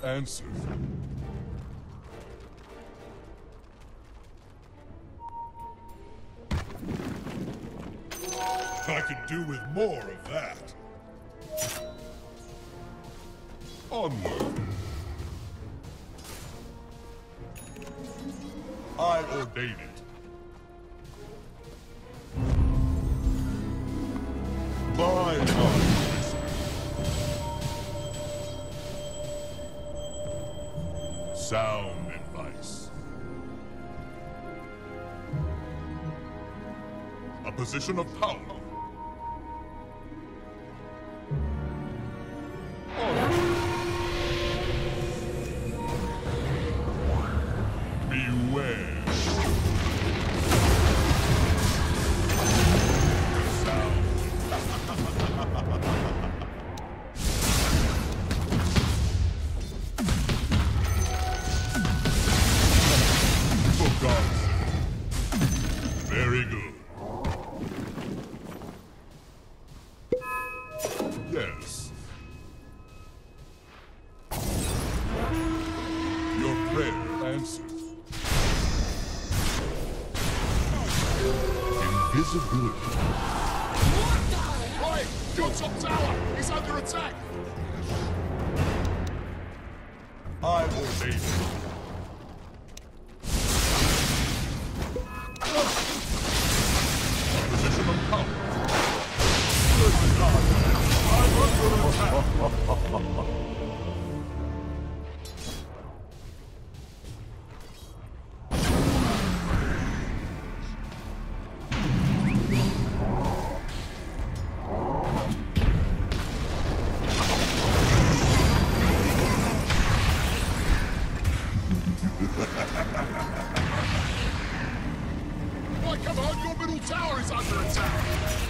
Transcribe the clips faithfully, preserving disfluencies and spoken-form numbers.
answer. I could do with more of that. Onward. I ordain it. My eyes. Sound advice. A position of power. Beware. Very good. Yes. Your prayer answered. Invisibility. Right! Your top tower is under attack! I ordain it. Position of power. Good God. I'm under attack. Right, come on, your middle tower is under attack!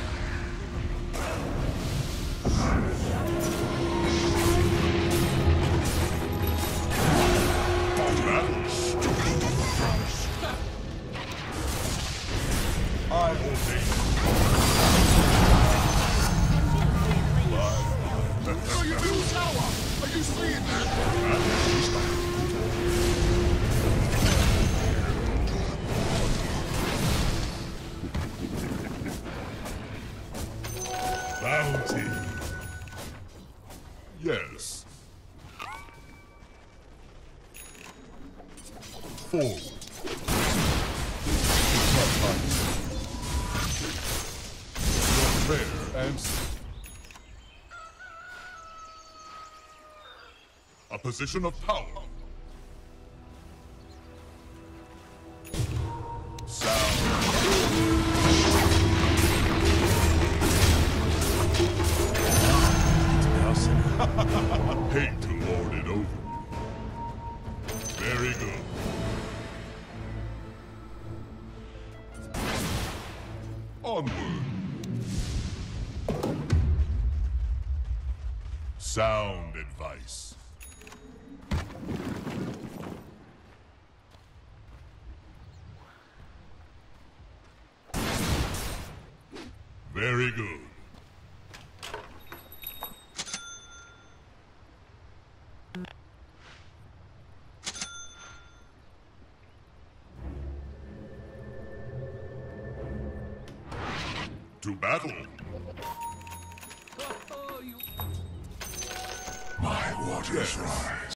I ordain it. No, your middle tower! Are you seeing that? Bounty. Yes. Forward. Your prayer answered. A position of power. Hate to lord it over you. Very good. Onward. Sound advice. Very good. To battle. My waters rise.